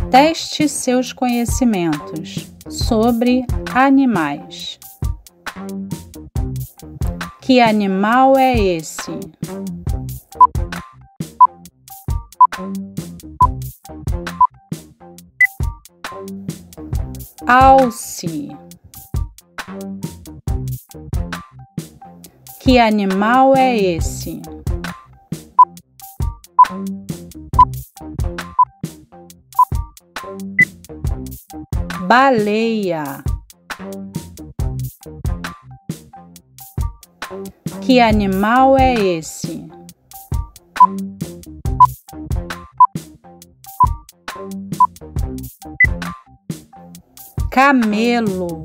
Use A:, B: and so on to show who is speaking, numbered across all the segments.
A: Teste seus conhecimentos sobre animais. Que animal é esse? Alce. Que animal é esse? Baleia. Que animal é esse? Camelo.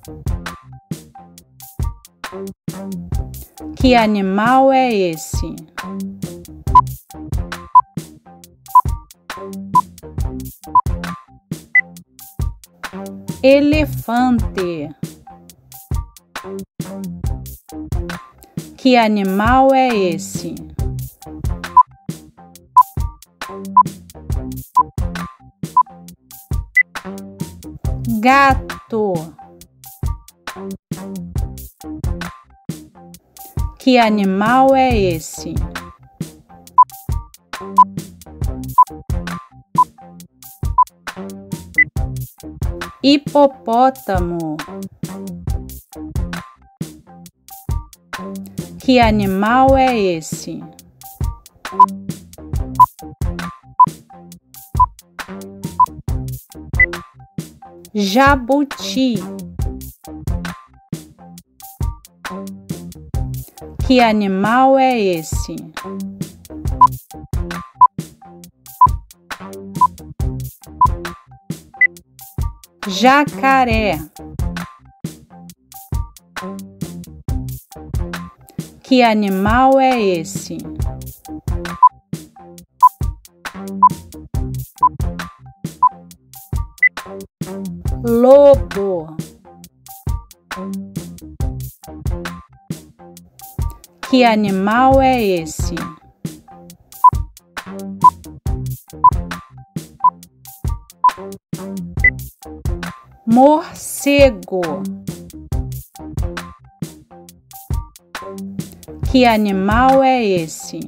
A: Que animal é esse? Elefante. Que animal é esse? Gato. Que animal é esse? Hipopótamo. Que animal é esse? Jabuti. Que animal é esse? Jacaré. Que animal é esse? Lobo. Que animal é esse? Morcego. Que animal é esse?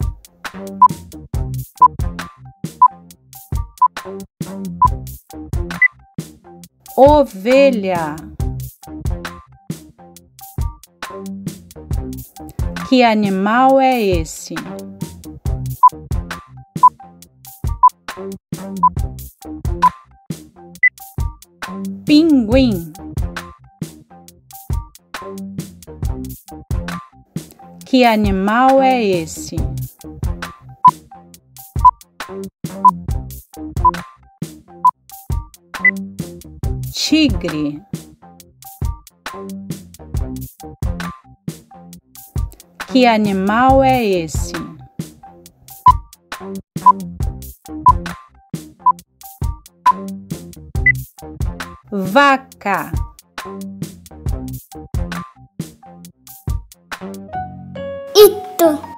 A: Ovelha. Que animal é esse? Pinguim. Que animal é esse? Tigre. Que animal é esse? Vaca.
B: Ito.